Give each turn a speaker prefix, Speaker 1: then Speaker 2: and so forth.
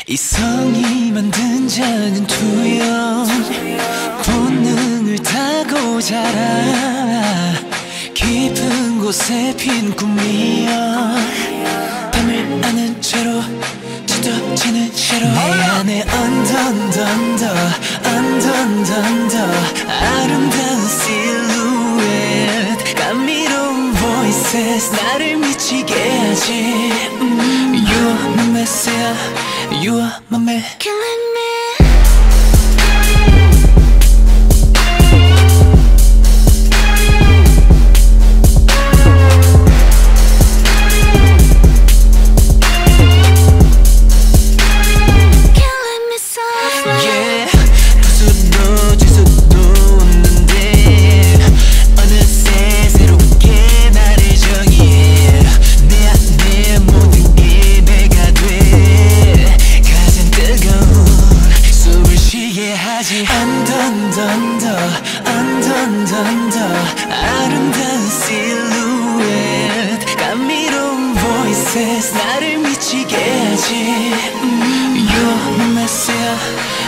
Speaker 1: 이성이 만든 작은 투영 본능을 타고 자라 깊은 곳에 핀 꿈이여 밤을 아는 채로 짙어지는 채로 내 안에 언더 아름다운 실루엣 감미로운 voices 나를 미치게 하지 You are my messiah, you are my man.
Speaker 2: Killing me. 아름다운 실루엣 감미로운 voices 나를 미치게 하지 You are my messiah,